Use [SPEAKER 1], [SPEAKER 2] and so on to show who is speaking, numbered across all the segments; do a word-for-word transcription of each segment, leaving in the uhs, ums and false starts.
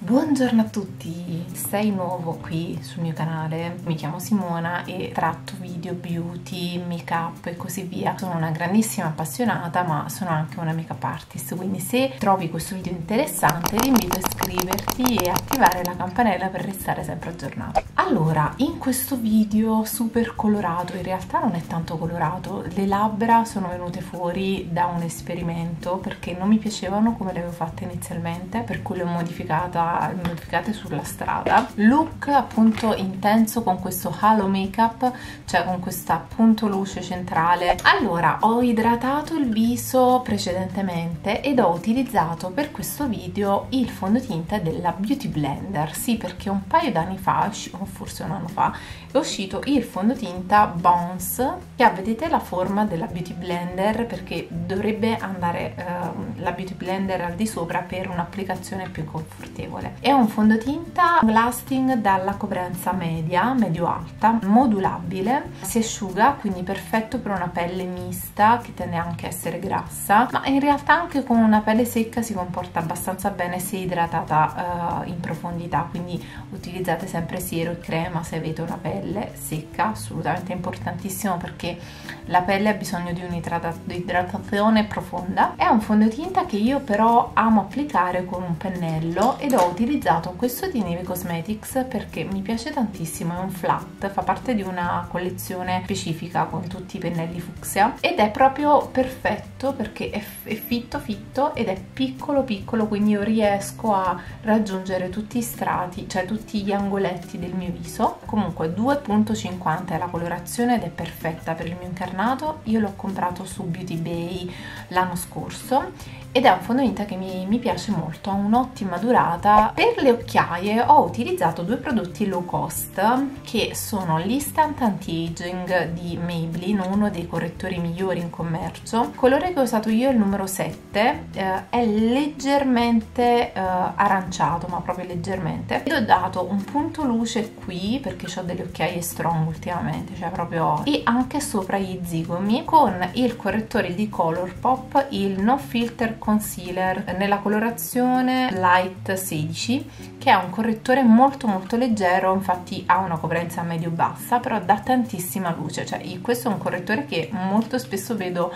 [SPEAKER 1] Buongiorno a tutti, sei nuovo qui sul mio canale, mi chiamo Simona e tratto video beauty, make up e così via. Sono una grandissima appassionata, ma sono anche una make up artist, quindi se trovi questo video interessante ti invito a iscriverti e attivare la campanella per restare sempre aggiornato. Allora, in questo video super colorato, in realtà non è tanto colorato, le labbra sono venute fuori da un esperimento perché non mi piacevano come le avevo fatte inizialmente, per cui le ho modificata modificate sulla strada. Look appunto intenso con questo halo makeup, cioè con questa punto luce centrale. Allora, ho idratato il viso precedentemente ed ho utilizzato per questo video il fondotinta della Beauty Blender. Sì, perché un paio d'anni fa, o forse un anno fa, è uscito il fondotinta Bones, che ha, vedete, la forma della Beauty Blender, perché dovrebbe andare uh, la Beauty Blender al di sopra per un'applicazione più confortevole. È un fondotinta lasting dalla coprenza media, medio-alta, modulabile, si asciuga, quindi perfetto per una pelle mista che tende anche a essere grassa, ma in realtà anche con una pelle secca si comporta abbastanza bene se idratata uh, in profondità, quindi utilizzate sempre siero e crema se avete una pelle secca, assolutamente importantissimo perché la pelle ha bisogno di un'idratazione profonda. È un fondotinta che io però amo applicare con un pennello ed ho utilizzato questo di Neve Cosmetics perché mi piace tantissimo, è un flat, fa parte di una collezione specifica con tutti i pennelli fucsia ed è proprio perfetto perché è, è fitto fitto ed è piccolo piccolo, quindi io riesco a raggiungere tutti i strati, cioè tutti gli angoletti del mio viso. Comunque due virgola cinquanta è la colorazione ed è perfetta per il mio incarnato. Io l'ho comprato su Beauty Bay l'anno scorso ed è un fondotinta che mi, mi piace molto, ha un'ottima durata. Per le occhiaie ho utilizzato due prodotti low cost che sono l'Instant Anti-Aging di Maybelline, uno dei correttori migliori in commercio. Il colore che ho usato io è il numero sette, eh, è leggermente eh, aranciato, ma proprio leggermente, ed ho dato un punto luce qui perché ho delle occhiaie strong ultimamente, cioè proprio, e anche sopra gli zigomi con il correttore di Colourpop, il No Filter Concealer nella colorazione Light sedici, che è un correttore molto molto leggero, infatti ha una coprenza medio bassa però dà tantissima luce, cioè questo è un correttore che molto spesso vedo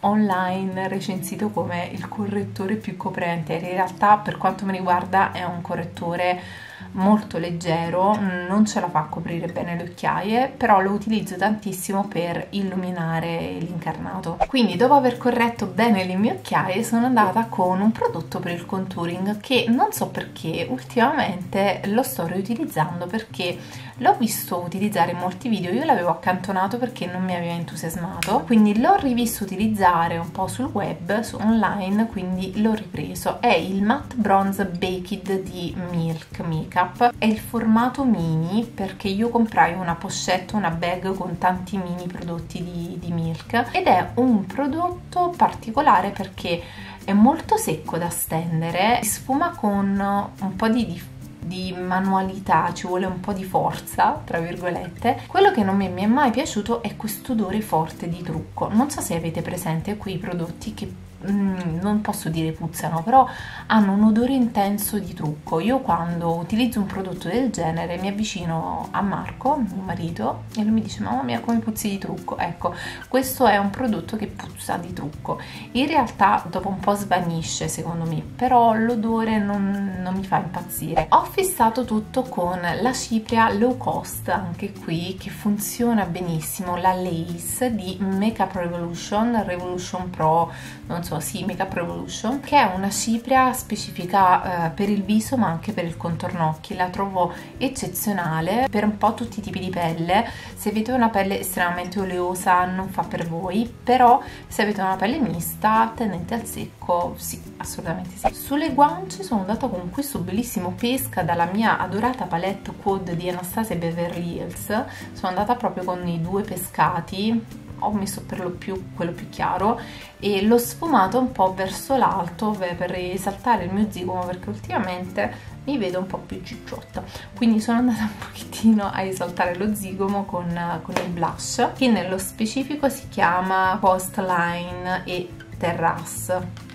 [SPEAKER 1] online recensito come il correttore più coprente. In realtà, per quanto mi riguarda, è un correttore molto leggero, non ce la fa a coprire bene le occhiaie, però lo utilizzo tantissimo per illuminare l'incarnato. Quindi dopo aver corretto bene le mie occhiaie sono andata con un prodotto per il contouring che non so perché ultimamente lo sto riutilizzando, perché l'ho visto utilizzare in molti video, io l'avevo accantonato perché non mi aveva entusiasmato, quindi l'ho rivisto utilizzare un po' sul web, su online, quindi l'ho ripreso. È il Matte Bronze Baked di Milk Makeup, è il formato mini perché io comprai una pochette, una bag con tanti mini prodotti di, di Milk, ed è un prodotto particolare perché è molto secco da stendere, si sfuma con un po' di differenza di manualità, ci vuole un po' di forza tra virgolette. Quello che non mi è mai piaciuto è questo odore forte di trucco. Non so se avete presente quei prodotti che mm, non posso dire puzzano, però hanno un odore intenso di trucco. Io quando utilizzo un prodotto del genere mi avvicino a Marco, mio marito, e lui mi dice: mamma mia, come puzzi di trucco. Ecco, questo è un prodotto che puzza di trucco. In realtà dopo un po' svanisce secondo me, però l'odore non, non mi fa impazzire. Ho fissato tutto con la cipria low cost, anche qui, che funziona benissimo, la Lace di Makeup Revolution, Revolution Pro, non so, sì, Makeup Revolution, che è una cipria specifica eh, per il viso ma anche per il contorno occhi. La trovo eccezionale per un po' tutti i tipi di pelle. Se avete una pelle estremamente oleosa non fa per voi, però se avete una pelle mista, tendente al secco, sì, assolutamente sì. Sulle guance sono andata con questo bellissimo pesca dalla mia adorata palette Quad di Anastasia Beverly Hills. Sono andata proprio con i due pescati, ho messo per lo più quello più chiaro e l'ho sfumato un po' verso l'alto per risaltare il mio zigomo, perché ultimamente mi vedo un po' più cicciotta, quindi sono andata un pochettino a esaltare lo zigomo con, con il blush, che nello specifico si chiama Coastline e Terrace.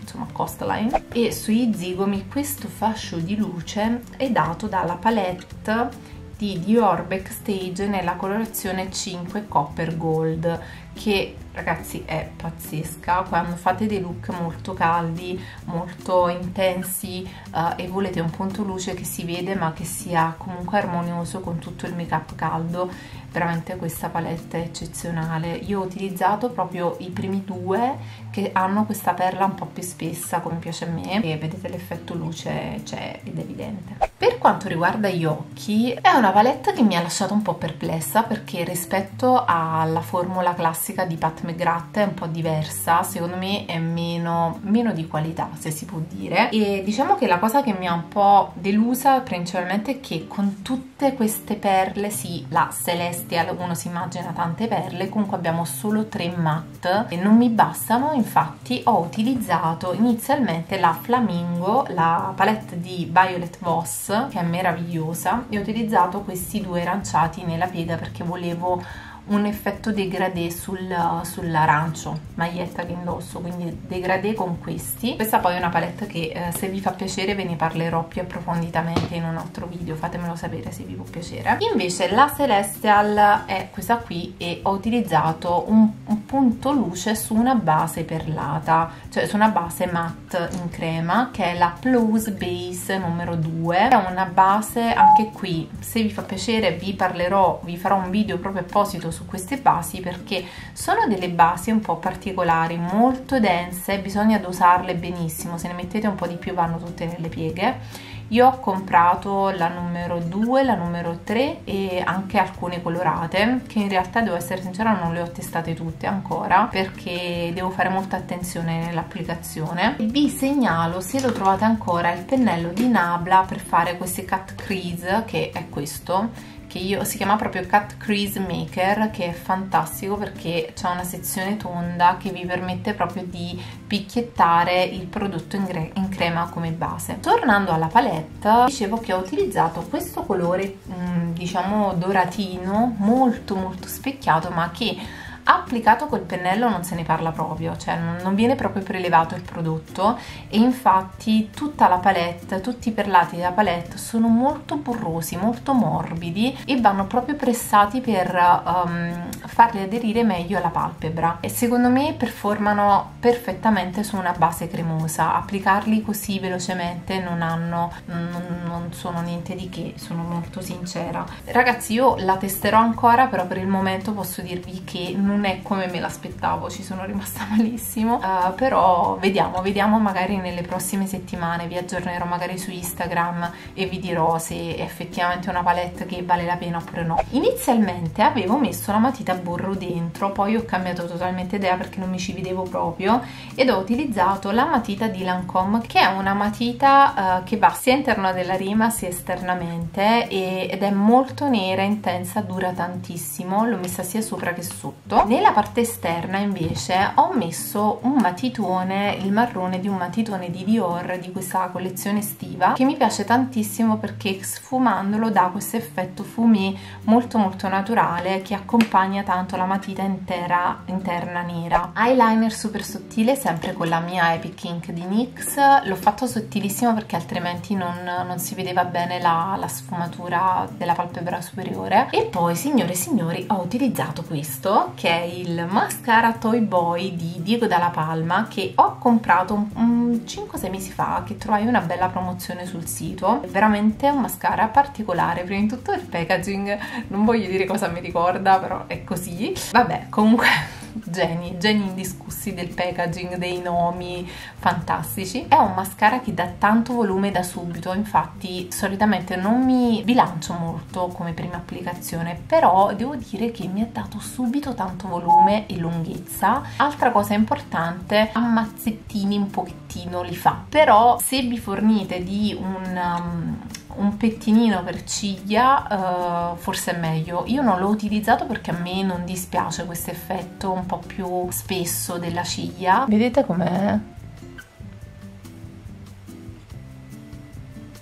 [SPEAKER 1] insomma Coastline. E sui zigomi questo fascio di luce è dato dalla palette di Dior Backstage nella colorazione cinque Copper Gold, che ragazzi è pazzesca. Quando fate dei look molto caldi, molto intensi uh, e volete un punto luce che si vede ma che sia comunque armonioso con tutto il make up caldo, veramente questa palette è eccezionale. Io ho utilizzato proprio i primi due che hanno questa perla un po' più spessa come piace a me, e vedete l'effetto luce c'è ed è evidente. Per quanto riguarda gli occhi è una palette che mi ha lasciato un po' perplessa, perché rispetto alla formula classica di Pat McGrath è un po' diversa, secondo me è meno, meno di qualità, se si può dire. E diciamo che la cosa che mi ha un po' delusa principalmente è che con tutte queste perle, sì, la Celestial, uno si immagina tante perle, comunque abbiamo solo tre matte e non mi bastano. Infatti ho utilizzato inizialmente la Flamingo, la palette di Violet Voss, che è meravigliosa, e ho utilizzato questi due aranciati nella piega perché volevo un effetto degradé sul, sull'arancio maglietta che indosso, quindi degradé con questi. Questa poi è una palette che eh, se vi fa piacere ve ne parlerò più approfonditamente in un altro video, fatemelo sapere se vi può piacere. Invece la Celestial è questa qui e ho utilizzato un, un punto luce su una base perlata, cioè su una base matte in crema, che è la Plus Base numero due. È una base, anche qui se vi fa piacere vi parlerò, vi farò un video proprio apposito su queste basi, perché sono delle basi un po' particolari, molto dense, bisogna dosarle benissimo, se ne mettete un po' di più vanno tutte nelle pieghe. Io ho comprato la numero due, la numero tre e anche alcune colorate, che in realtà devo essere sincera non le ho testate tutte ancora perché devo fare molta attenzione nell'applicazione. Vi segnalo, se lo trovate ancora, il pennello di Nabla per fare questi cut crease, che è questo, che io si chiama proprio Cut Crease Maker, che è fantastico perché c'è una sezione tonda che vi permette proprio di picchiettare il prodotto in, in crema come base. Tornando alla palette, dicevo che ho utilizzato questo colore mh, diciamo doratino, molto molto specchiato, ma che applicato col pennello non se ne parla proprio, cioè non viene proprio prelevato il prodotto, e infatti tutta la palette, tutti i perlati della palette sono molto burrosi, molto morbidi e vanno proprio pressati per um, farli aderire meglio alla palpebra, e secondo me performano perfettamente su una base cremosa. Applicarli così velocemente non hanno, non, non sono niente di che, sono molto sincera. Ragazzi, io la testerò ancora, però per il momento posso dirvi che non non è come me l'aspettavo, ci sono rimasta malissimo, uh, però vediamo, vediamo magari nelle prossime settimane, vi aggiornerò magari su Instagram e vi dirò se è effettivamente una palette che vale la pena oppure no. Inizialmente avevo messo la matita a burro dentro, poi ho cambiato totalmente idea perché non mi ci vedevo proprio ed ho utilizzato la matita di Lancome, che è una matita uh, che va sia all'interno della rima sia esternamente, e, ed è molto nera, intensa, dura tantissimo, l'ho messa sia sopra che sotto. Nella parte esterna invece ho messo un matitone, il marrone di un matitone di Dior di questa collezione estiva, che mi piace tantissimo perché sfumandolo dà questo effetto fumé molto molto naturale che accompagna tanto la matita intera interna nera. Eyeliner super sottile, sempre con la mia Epic Ink di NYX, l'ho fatto sottilissimo perché altrimenti non, non si vedeva bene la, la sfumatura della palpebra superiore. E poi, signore e signori, ho utilizzato questo, che è il mascara Toy Boy di Diego Dalla Palma, che ho comprato un, un cinque sei mesi fa, che trovai una bella promozione sul sito. È veramente un mascara particolare, prima di tutto il packaging, non voglio dire cosa mi ricorda, però è così. Vabbè, comunque geni, geni indiscussi del packaging, dei nomi fantastici. È un mascara che dà tanto volume da subito, infatti solitamente non mi bilancio molto come prima applicazione, però devo dire che mi ha dato subito tanto volume e lunghezza. Altra cosa importante, a mazzettini un pochettino li fa, però se vi fornite di un um, un pettinino per ciglia uh, forse è meglio. Io non l'ho utilizzato perché a me non dispiace questo effetto un po' più spesso della ciglia. Vedete com'è?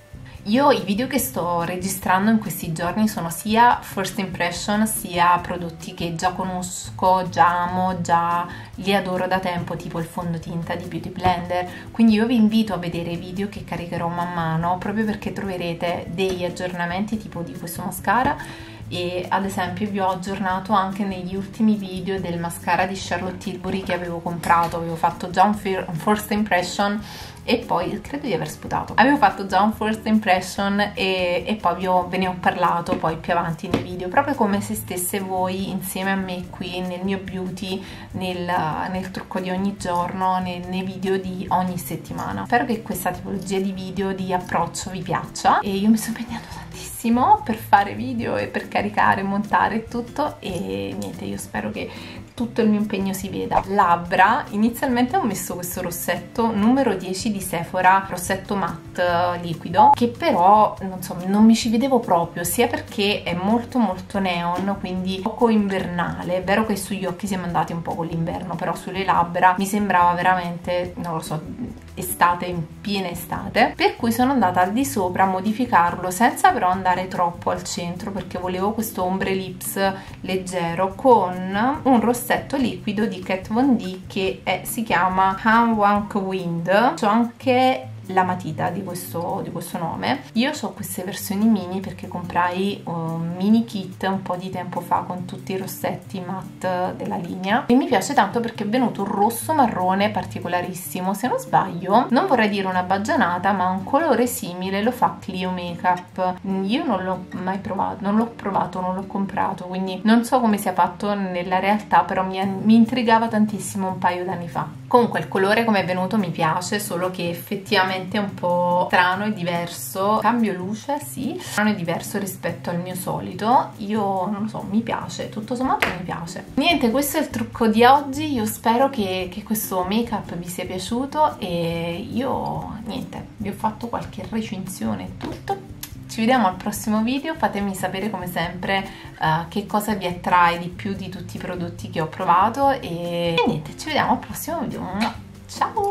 [SPEAKER 1] Io i video che sto registrando in questi giorni sono sia first impression sia prodotti che già conosco, già amo, già li adoro da tempo, tipo il fondotinta di Beauty Blender, quindi io vi invito a vedere i video che caricherò man mano, proprio perché troverete degli aggiornamenti tipo di questo mascara. E ad esempio vi ho aggiornato anche negli ultimi video del mascara di Charlotte Tilbury che avevo comprato, avevo fatto già un, un first impression e poi credo di aver sputato, avevo fatto già un first impression e, e poi vi ho, ve ne ho parlato poi più avanti nei video, proprio come se stesse voi insieme a me qui nel mio beauty, nel, nel trucco di ogni giorno, nei, nei video di ogni settimana. Spero che questa tipologia di video, di approccio vi piaccia, e io mi sto impegnando tantissimo per fare video e per caricare, montare tutto, e niente, io spero che tutto il mio impegno si veda. Labbra, inizialmente ho messo questo rossetto numero dieci di Sephora, rossetto matte liquido, che però non so, non mi ci vedevo proprio, sia perché è molto molto neon, quindi poco invernale. È vero che sugli occhi siamo andati un po' con l'inverno, però sulle labbra mi sembrava veramente, non lo so, estate, in piena estate, per cui sono andata al di sopra a modificarlo senza però andare troppo al centro, perché volevo questo ombre lips leggero con un rossetto liquido di Kat Von D che è, si chiama Han Wang Wind. C'ho anche la matita di questo, di questo nome. Io ho queste versioni mini perché comprai un mini kit un po' di tempo fa con tutti i rossetti matte della linea, e mi piace tanto perché è venuto un rosso marrone particolarissimo. Se non sbaglio, non vorrei dire una baggianata, ma un colore simile lo fa Clio Makeup. Io non l'ho mai provato, non l'ho provato, non l'ho comprato, quindi non so come sia fatto nella realtà, però mi, mi intrigava tantissimo un paio d'anni fa. Comunque il colore come è venuto mi piace, solo che effettivamente è un po' strano e diverso. Cambio luce, sì, strano e diverso rispetto al mio solito. Io non lo so, mi piace, tutto sommato mi piace. Niente, questo è il trucco di oggi. Io spero che, che questo make up vi sia piaciuto, e io niente, vi ho fatto qualche recensione e tutto. Ci vediamo al prossimo video, fatemi sapere come sempre uh, che cosa vi attrae di più di tutti i prodotti che ho provato, e, e niente, ci vediamo al prossimo video. Ciao!